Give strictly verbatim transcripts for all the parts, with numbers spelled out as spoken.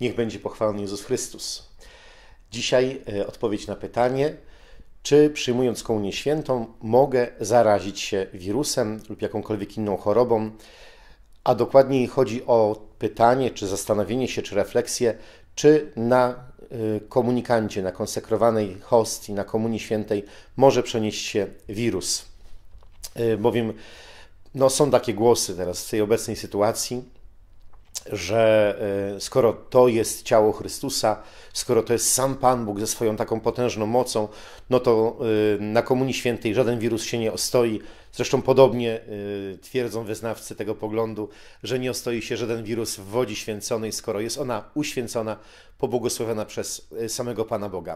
Niech będzie pochwalony Jezus Chrystus. Dzisiaj odpowiedź na pytanie, czy przyjmując komunię świętą mogę zarazić się wirusem lub jakąkolwiek inną chorobą, a dokładniej chodzi o pytanie, czy zastanowienie się, czy refleksję, czy na komunikancie, na konsekrowanej hostii, na komunii świętej może przenieść się wirus. Bowiem no, są takie głosy teraz w tej obecnej sytuacji, że skoro to jest ciało Chrystusa, skoro to jest sam Pan Bóg ze swoją taką potężną mocą, no to na Komunii Świętej żaden wirus się nie ostoi. Zresztą podobnie twierdzą wyznawcy tego poglądu, że nie ostoi się żaden wirus w wodzie święconej, skoro jest ona uświęcona, pobłogosławiona przez samego Pana Boga.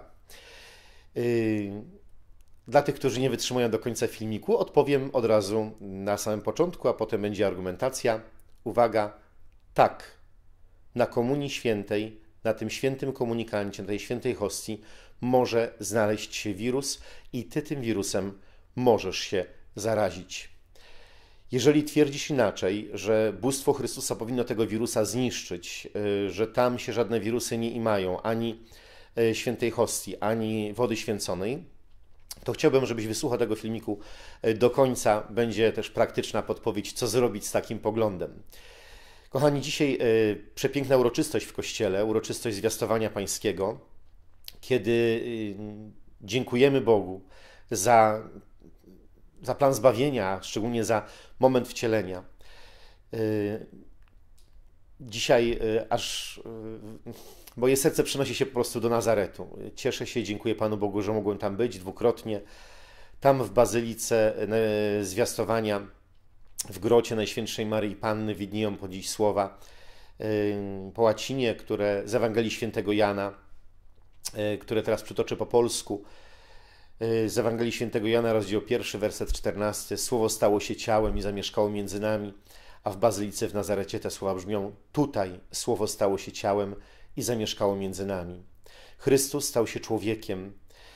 Dla tych, którzy nie wytrzymują do końca filmiku, odpowiem od razu na samym początku, a potem będzie argumentacja. Uwaga! Tak, na Komunii Świętej, na tym świętym komunikancie, na tej świętej hostii może znaleźć się wirus i Ty tym wirusem możesz się zarazić. Jeżeli twierdzisz inaczej, że bóstwo Chrystusa powinno tego wirusa zniszczyć, że tam się żadne wirusy nie imają, ani świętej hostii, ani wody święconej, to chciałbym, żebyś wysłuchał tego filmiku do końca. Będzie też praktyczna podpowiedź, co zrobić z takim poglądem. Kochani, dzisiaj y, przepiękna uroczystość w Kościele, uroczystość Zwiastowania Pańskiego, kiedy y, dziękujemy Bogu za, za plan zbawienia, szczególnie za moment wcielenia. Y, dzisiaj y, aż y, moje serce przenosi się po prostu do Nazaretu. Cieszę się, dziękuję Panu Bogu, że mogłem tam być dwukrotnie. Tam w Bazylice y, Zwiastowania, w grocie Najświętszej Maryi Panny widnieją po dziś słowa po łacinie, które z Ewangelii Świętego Jana, które teraz przytoczę po polsku. Z Ewangelii Świętego Jana, rozdział pierwszy, werset czternasty. Słowo stało się ciałem i zamieszkało między nami, a w Bazylice w Nazarecie te słowa brzmią: tutaj Słowo stało się ciałem i zamieszkało między nami. Chrystus stał się człowiekiem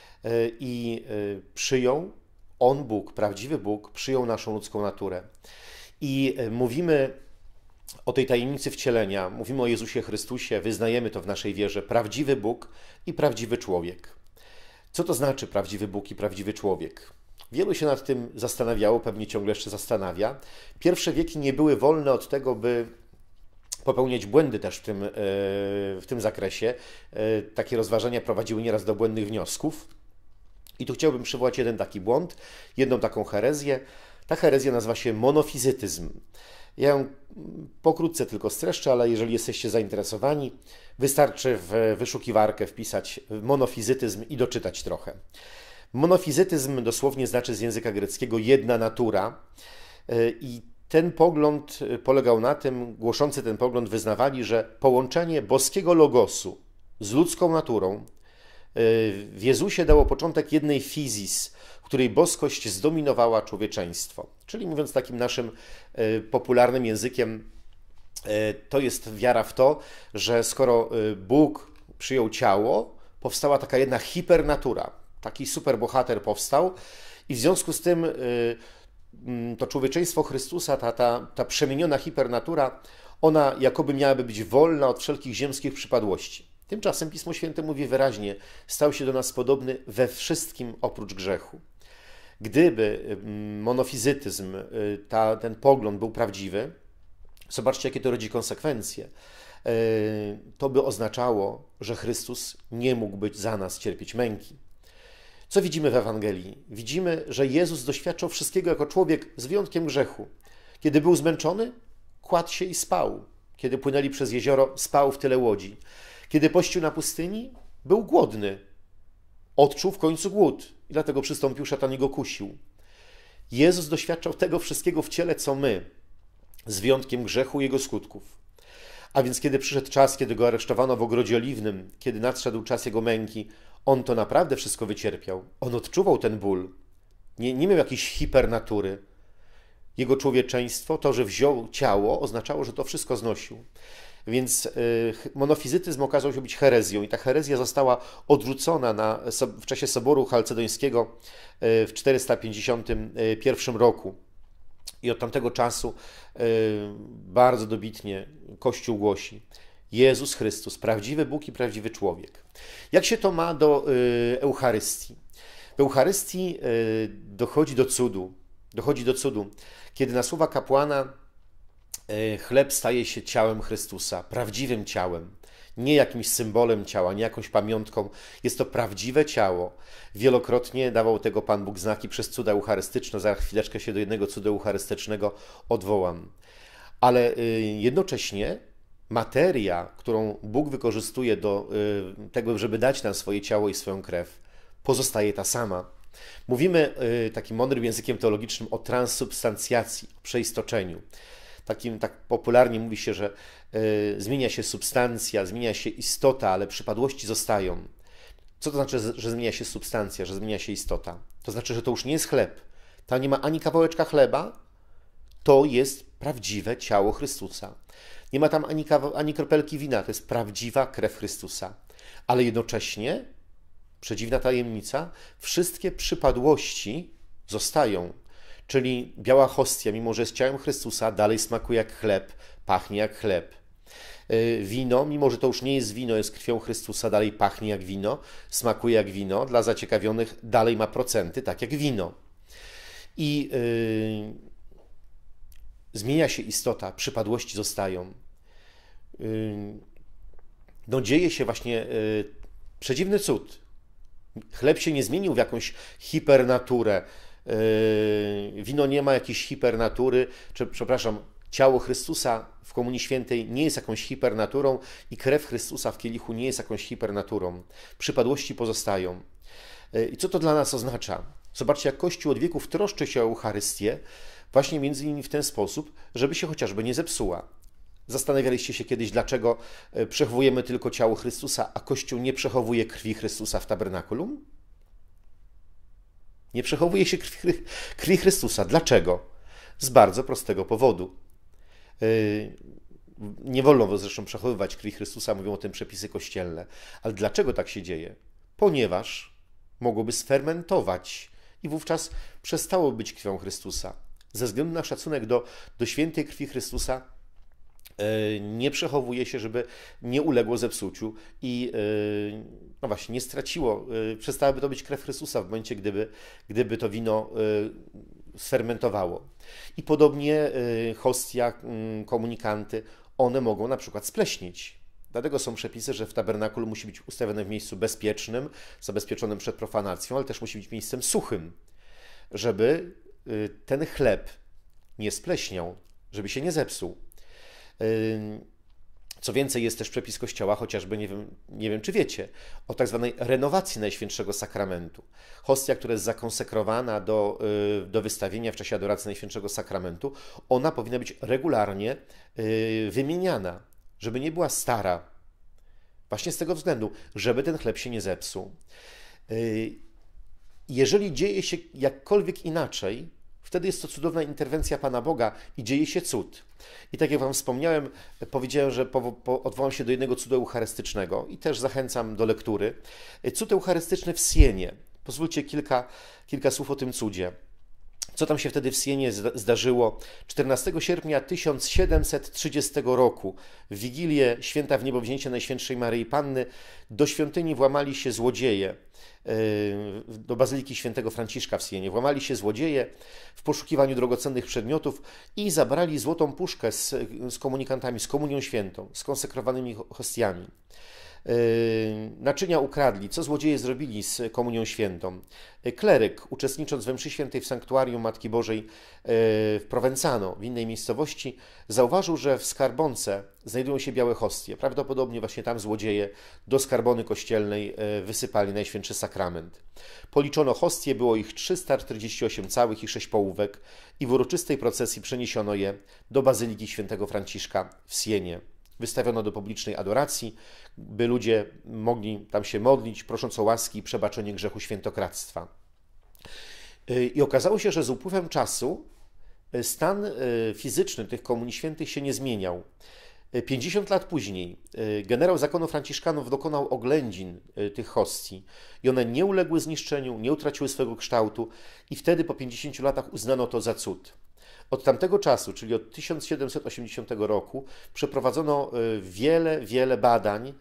i przyjął, On, Bóg, prawdziwy Bóg, przyjął naszą ludzką naturę. I mówimy o tej tajemnicy wcielenia, mówimy o Jezusie Chrystusie, wyznajemy to w naszej wierze, prawdziwy Bóg i prawdziwy człowiek. Co to znaczy prawdziwy Bóg i prawdziwy człowiek? Wielu się nad tym zastanawiało, pewnie ciągle jeszcze zastanawia. Pierwsze wieki nie były wolne od tego, by popełniać błędy też w tym, w tym zakresie. Takie rozważania prowadziły nieraz do błędnych wniosków. I tu chciałbym przywołać jeden taki błąd, jedną taką herezję. Ta herezja nazywa się monofizytyzm. Ja ją pokrótce tylko streszczę, ale jeżeli jesteście zainteresowani, wystarczy w wyszukiwarkę wpisać monofizytyzm i doczytać trochę. Monofizytyzm dosłownie znaczy z języka greckiego jedna natura i ten pogląd polegał na tym, głoszący ten pogląd wyznawali, że połączenie boskiego logosu z ludzką naturą w Jezusie dało początek jednej fizis, w której boskość zdominowała człowieczeństwo. Czyli mówiąc takim naszym popularnym językiem, to jest wiara w to, że skoro Bóg przyjął ciało, powstała taka jedna hipernatura. Taki superbohater powstał i w związku z tym to człowieczeństwo Chrystusa, ta, ta, ta przemieniona hipernatura, ona jakoby miałaby być wolna od wszelkich ziemskich przypadłości. Tymczasem Pismo Święte mówi wyraźnie, stał się do nas podobny we wszystkim oprócz grzechu. Gdyby monofizytyzm, ta, ten pogląd był prawdziwy, zobaczcie, jakie to rodzi konsekwencje, to by oznaczało, że Chrystus nie mógł być za nas cierpieć męki. Co widzimy w Ewangelii? Widzimy, że Jezus doświadczał wszystkiego jako człowiek z wyjątkiem grzechu. Kiedy był zmęczony, kładł się i spał. Kiedy płynęli przez jezioro, spał w tyle łodzi. Kiedy pościł na pustyni, był głodny. Odczuł w końcu głód i dlatego przystąpił szatan i go kusił. Jezus doświadczał tego wszystkiego w ciele, co my, z wyjątkiem grzechu i jego skutków. A więc kiedy przyszedł czas, kiedy go aresztowano w Ogrodzie Oliwnym, kiedy nadszedł czas jego męki, on to naprawdę wszystko wycierpiał. On odczuwał ten ból. Nie, nie miał jakiejś hipernatury. Jego człowieczeństwo, to, że wziął ciało, oznaczało, że to wszystko znosił. Więc monofizytyzm okazał się być herezją i ta herezja została odrzucona na, w czasie Soboru Chalcedońskiego w czterysta pięćdziesiątym pierwszym roku. I od tamtego czasu bardzo dobitnie Kościół głosi: Jezus Chrystus, prawdziwy Bóg i prawdziwy człowiek. Jak się to ma do y, Eucharystii? W Eucharystii y, dochodzi do cudu, dochodzi do cudu, kiedy na słowa kapłana y, chleb staje się ciałem Chrystusa, prawdziwym ciałem, nie jakimś symbolem ciała, nie jakąś pamiątką. Jest to prawdziwe ciało. Wielokrotnie dawał tego Pan Bóg znaki przez cuda eucharystyczne. Za chwileczkę się do jednego cudu eucharystycznego odwołam. Ale y, jednocześnie materia, którą Bóg wykorzystuje do y, tego, żeby dać nam swoje ciało i swoją krew, pozostaje ta sama. Mówimy y, takim mądrym językiem teologicznym o transsubstancjacji, o przeistoczeniu. Takim, tak popularnie mówi się, że y, zmienia się substancja, zmienia się istota, ale przypadłości zostają. Co to znaczy, że zmienia się substancja, że zmienia się istota? To znaczy, że to już nie jest chleb. Tam nie ma ani kawałeczka chleba, to jest prawdziwe ciało Chrystusa. Nie ma tam ani, ani kropelki wina, to jest prawdziwa krew Chrystusa. Ale jednocześnie, przedziwna tajemnica, wszystkie przypadłości zostają. Czyli biała hostia, mimo że jest ciałem Chrystusa, dalej smakuje jak chleb, pachnie jak chleb. Wino, mimo że to już nie jest wino, jest krwią Chrystusa, dalej pachnie jak wino, smakuje jak wino. Dla zaciekawionych dalej ma procenty, tak jak wino. I yy, zmienia się istota, przypadłości zostają. Yy, no dzieje się właśnie yy, przedziwny cud. Chleb się nie zmienił w jakąś hipernaturę. Yy, wino nie ma jakiejś hipernatury, czy, przepraszam, ciało Chrystusa w Komunii Świętej nie jest jakąś hipernaturą i krew Chrystusa w kielichu nie jest jakąś hipernaturą. Przypadłości pozostają. Yy, I co to dla nas oznacza? Zobaczcie, jak Kościół od wieków troszczy się o Eucharystię, właśnie między innymi w ten sposób, żeby się chociażby nie zepsuła. Zastanawialiście się kiedyś, dlaczego przechowujemy tylko ciało Chrystusa, a Kościół nie przechowuje krwi Chrystusa w tabernakulum? Nie przechowuje się krwi, krwi Chrystusa. Dlaczego? Z bardzo prostego powodu. Yy, nie wolno zresztą przechowywać krwi Chrystusa, mówią o tym przepisy kościelne. Ale dlaczego tak się dzieje? Ponieważ mogłoby sfermentować i wówczas przestało być krwią Chrystusa. Ze względu na szacunek do, do świętej krwi Chrystusa yy, nie przechowuje się, żeby nie uległo zepsuciu i yy, no właśnie, nie straciło, yy, przestałaby to być krew Chrystusa w momencie, gdyby, gdyby to wino yy, sfermentowało. I podobnie yy, hostia, yy, komunikanty, one mogą na przykład spleśnieć. Dlatego są przepisy, że w tabernakulum musi być ustawione w miejscu bezpiecznym, zabezpieczonym przed profanacją, ale też musi być miejscem suchym, żeby yy, ten chleb nie spleśniał, żeby się nie zepsuł. Yy, Co więcej, jest też przepis Kościoła, chociażby, nie wiem, nie wiem czy wiecie, o tak zwanej renowacji Najświętszego Sakramentu. Hostia, która jest zakonsekrowana do, do wystawienia w czasie adoracji Najświętszego Sakramentu, ona powinna być regularnie wymieniana, żeby nie była stara. Właśnie z tego względu, żeby ten chleb się nie zepsuł. Jeżeli dzieje się jakkolwiek inaczej, wtedy jest to cudowna interwencja Pana Boga i dzieje się cud. I tak jak Wam wspomniałem, powiedziałem, że po, po, odwołam się do jednego cudu eucharystycznego i też zachęcam do lektury. Cud eucharystyczny w Sienie. Pozwólcie kilka, kilka słów o tym cudzie. Co tam się wtedy w Sienie zdarzyło? czternastego sierpnia tysiąc siedemset trzydziestego roku, w Wigilię Święta Wniebowzięcia Najświętszej Maryi Panny, do świątyni włamali się złodzieje, do Bazyliki Świętego Franciszka w Sienie. Włamali się złodzieje w poszukiwaniu drogocennych przedmiotów i zabrali złotą puszkę z, z komunikantami, z komunią świętą, z konsekrowanymi hostiami. Naczynia ukradli. Co złodzieje zrobili z komunią świętą? Kleryk, uczestnicząc we mszy świętej w sanktuarium Matki Bożej w Provenzano, w innej miejscowości, zauważył, że w skarbonce znajdują się białe hostie. Prawdopodobnie właśnie tam złodzieje do skarbony kościelnej wysypali Najświętszy Sakrament. Policzono hostie, było ich trzysta czterdzieści osiem całych i sześć połówek i w uroczystej procesji przeniesiono je do Bazyliki Świętego Franciszka w Sienie. Wystawiono do publicznej adoracji, by ludzie mogli tam się modlić, prosząc o łaski i przebaczenie grzechu świętokradztwa. I okazało się, że z upływem czasu stan fizyczny tych komunii świętych się nie zmieniał. pięćdziesiąt lat później generał zakonu franciszkanów dokonał oględzin tych hostii i one nie uległy zniszczeniu, nie utraciły swego kształtu i wtedy po pięćdziesięciu latach uznano to za cud. Od tamtego czasu, czyli od tysiąc siedemset osiemdziesiątego roku, przeprowadzono wiele, wiele badań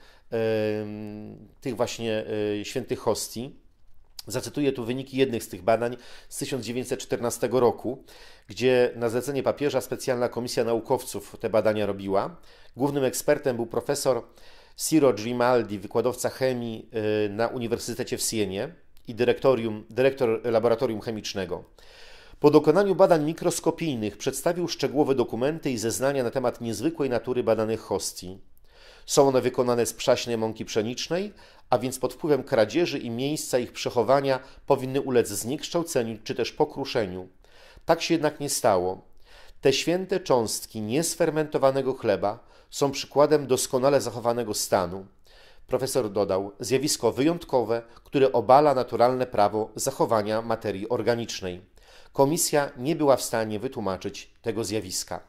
tych właśnie świętych hostii. Zacytuję tu wyniki jednych z tych badań z tysiąc dziewięćset czternastego roku, gdzie na zlecenie papieża specjalna komisja naukowców te badania robiła. Głównym ekspertem był profesor Ciro Grimaldi, wykładowca chemii na Uniwersytecie w Sienie i dyrektor laboratorium chemicznego. Po dokonaniu badań mikroskopijnych przedstawił szczegółowe dokumenty i zeznania na temat niezwykłej natury badanych hostii. Są one wykonane z przaśnej mąki pszenicznej, a więc pod wpływem kradzieży i miejsca ich przechowania powinny ulec zniekształceniu czy też pokruszeniu. Tak się jednak nie stało. Te święte cząstki niesfermentowanego chleba są przykładem doskonale zachowanego stanu. Profesor dodał, zjawisko wyjątkowe, które obala naturalne prawo zachowania materii organicznej. Komisja nie była w stanie wytłumaczyć tego zjawiska.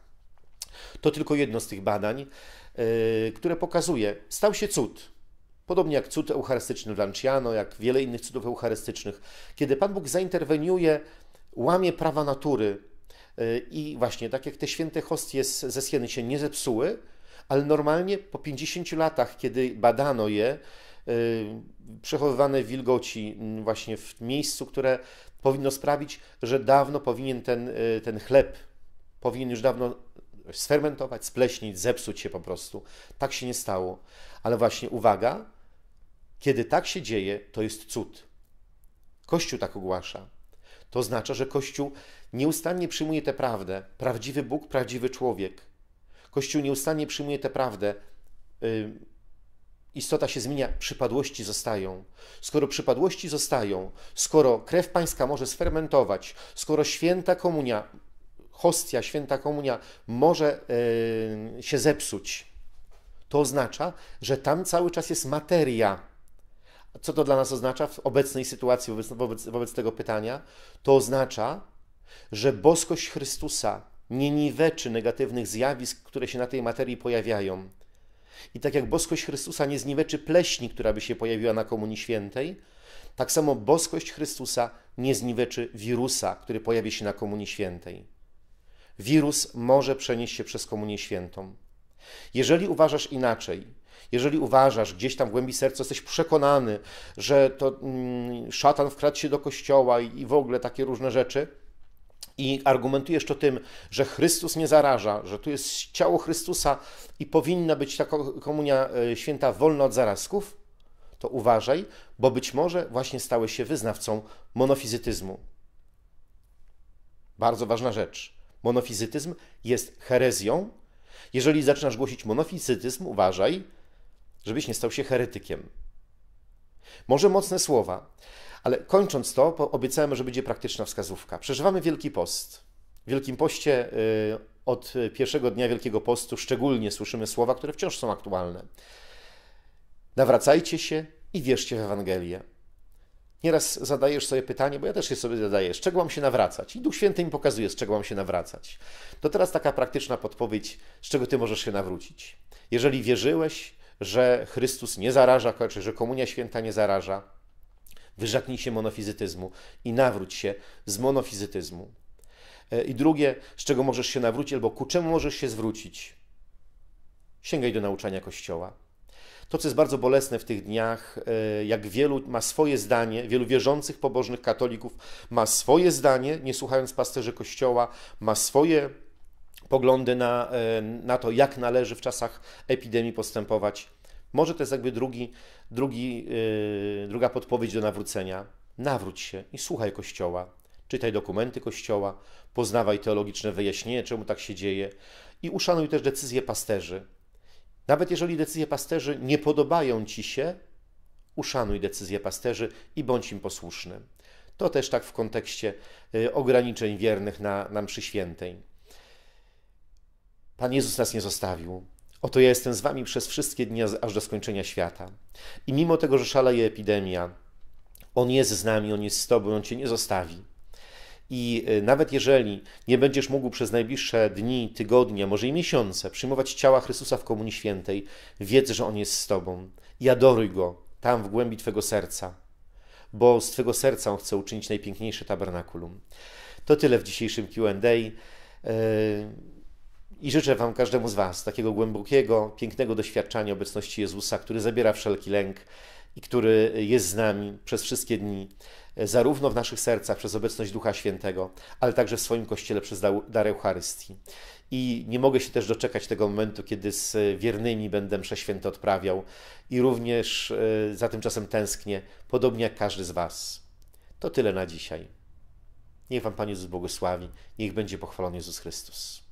To tylko jedno z tych badań, yy, które pokazuje, stał się cud. Podobnie jak cud eucharystyczny w Lanciano, jak wiele innych cudów eucharystycznych. Kiedy Pan Bóg zainterweniuje, łamie prawa natury yy, i właśnie tak jak te święte hostie ze Sieny się nie zepsuły, ale normalnie po pięćdziesięciu latach, kiedy badano je, yy, przechowywane w wilgoci właśnie w miejscu, które powinno sprawić, że dawno powinien ten, yy, ten chleb, powinien już dawno sfermentować, spleśnić, zepsuć się po prostu. Tak się nie stało. Ale właśnie uwaga, kiedy tak się dzieje, to jest cud. Kościół tak ogłasza. To oznacza, że Kościół nieustannie przyjmuje tę prawdę. Prawdziwy Bóg, prawdziwy człowiek. Kościół nieustannie przyjmuje tę prawdę. Yy, istota się zmienia, przypadłości zostają. Skoro przypadłości zostają, skoro krew pańska może sfermentować, skoro święta komunia, hostia, święta komunia może yy, się zepsuć, to oznacza, że tam cały czas jest materia. Co to dla nas oznacza w obecnej sytuacji, wobec, wobec, wobec tego pytania? To oznacza, że boskość Chrystusa nie niweczy negatywnych zjawisk, które się na tej materii pojawiają. I tak jak boskość Chrystusa nie zniweczy pleśni, która by się pojawiła na Komunii Świętej, tak samo boskość Chrystusa nie zniweczy wirusa, który pojawi się na Komunii Świętej. Wirus może przenieść się przez Komunię Świętą. Jeżeli uważasz inaczej, jeżeli uważasz gdzieś tam w głębi serca, jesteś przekonany, że to mm, szatan wkradł się do kościoła i, i w ogóle takie różne rzeczy i argumentujesz to tym, że Chrystus nie zaraża, że tu jest ciało Chrystusa i powinna być ta Komunia Święta wolna od zarazków, to uważaj, bo być może właśnie stałeś się wyznawcą monofizytyzmu. Bardzo ważna rzecz. Monofizytyzm jest herezją. Jeżeli zaczynasz głosić monofizytyzm, uważaj, żebyś nie stał się heretykiem. Może mocne słowa, ale kończąc to, obiecałem, że będzie praktyczna wskazówka. Przeżywamy Wielki Post. W Wielkim Poście od pierwszego dnia Wielkiego Postu szczególnie słyszymy słowa, które wciąż są aktualne. Nawracajcie się i wierzcie w Ewangelię. Nieraz zadajesz sobie pytanie, bo ja też je sobie zadaję, z czego mam się nawracać? I Duch Święty mi pokazuje, z czego mam się nawracać. To teraz taka praktyczna podpowiedź, z czego ty możesz się nawrócić. Jeżeli wierzyłeś, że Chrystus nie zaraża, że Komunia Święta nie zaraża, wyrzeknij się monofizytyzmu i nawróć się z monofizytyzmu. I drugie, z czego możesz się nawrócić, albo ku czemu możesz się zwrócić? Sięgaj do nauczania Kościoła. To, co jest bardzo bolesne w tych dniach, jak wielu ma swoje zdanie, wielu wierzących, pobożnych katolików ma swoje zdanie, nie słuchając pasterzy Kościoła, ma swoje poglądy na, na to, jak należy w czasach epidemii postępować. Może to jest jakby drugi, drugi, druga podpowiedź do nawrócenia. Nawróć się i słuchaj Kościoła. Czytaj dokumenty Kościoła, poznawaj teologiczne wyjaśnienie, czemu tak się dzieje i uszanuj też decyzje pasterzy. Nawet jeżeli decyzje pasterzy nie podobają ci się, uszanuj decyzje pasterzy i bądź im posłuszny. To też tak w kontekście ograniczeń wiernych na, na mszy świętej. Pan Jezus nas nie zostawił. Oto ja jestem z wami przez wszystkie dni, aż do skończenia świata. I mimo tego, że szaleje epidemia, On jest z nami, On jest z tobą, On cię nie zostawi. I nawet jeżeli nie będziesz mógł przez najbliższe dni, tygodnie, może i miesiące przyjmować ciała Chrystusa w Komunii Świętej, wiedz, że On jest z tobą i adoruj Go tam w głębi twego serca, bo z twego serca On chce uczynić najpiękniejsze tabernakulum. To tyle w dzisiejszym Q and A. I życzę Wam, każdemu z Was, takiego głębokiego, pięknego doświadczania obecności Jezusa, który zabiera wszelki lęk i który jest z nami przez wszystkie dni, zarówno w naszych sercach przez obecność Ducha Świętego, ale także w swoim Kościele przez dar Eucharystii. I nie mogę się też doczekać tego momentu, kiedy z wiernymi będę mszę święte odprawiał i również za tym czasem tęsknię, podobnie jak każdy z Was. To tyle na dzisiaj. Niech Wam Pan Jezus błogosławi, niech będzie pochwalony Jezus Chrystus.